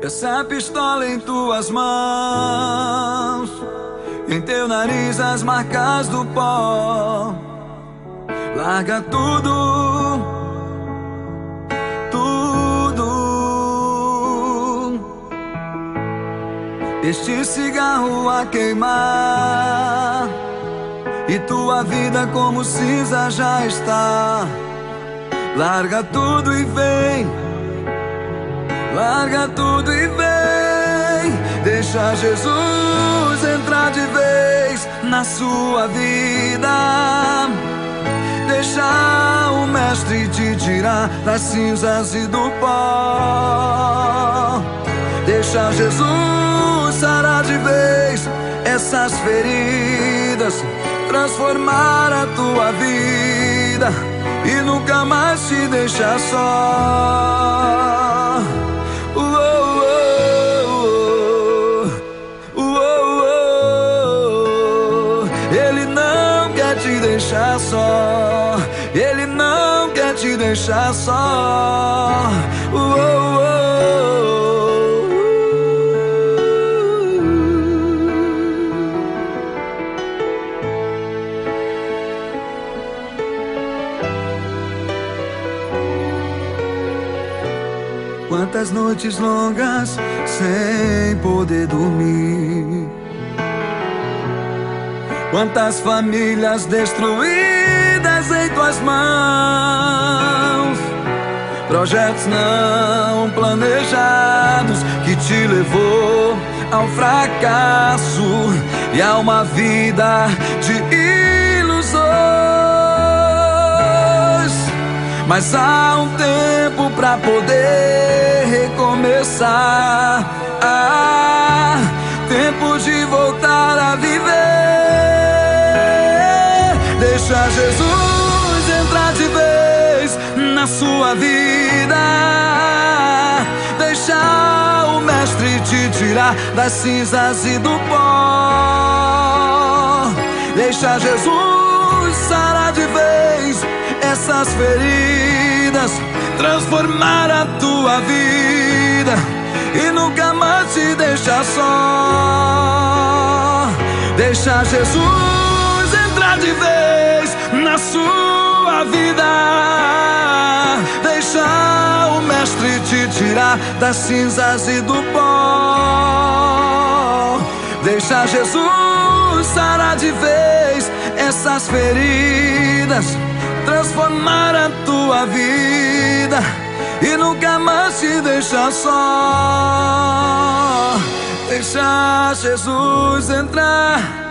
essa pistola em tuas mãos, em teu nariz as marcas do pó. Larga tudo, tudo. Este cigarro a queimar e tua vida como cinza já está. Larga tudo e vem, larga tudo e vem. Deixa Jesus entrar de vez na sua vida. Deixa o mestre te tirar das cinzas e do pó. Deixa Jesus sarar de vez essas feridas, transformar a tua vida e nunca mais te deixar só. Ele não quer te deixar só. Ele não quer te deixar só. Quantas noites longas sem poder dormir, quantas famílias destruídas em tuas mãos, projetos não planejados que te levou ao fracasso e a uma vida de ilusões. Mas há um tempo pra poder recomeçar, tempo de voltar a viver. Deixa Jesus entrar de vez na sua vida. Deixa o mestre te tirar das cinzas e do pó. Deixa Jesus sarar de vez essas feridas, transformar a tua vida e nunca mais te deixar só. Deixa Jesus entrar de vez na sua vida. Deixa o mestre te tirar das cinzas e do pó. Deixa Jesus sarar de vez essas feridas, transformar a tua vida e nunca mais te deixar só. Deixa Jesus entrar.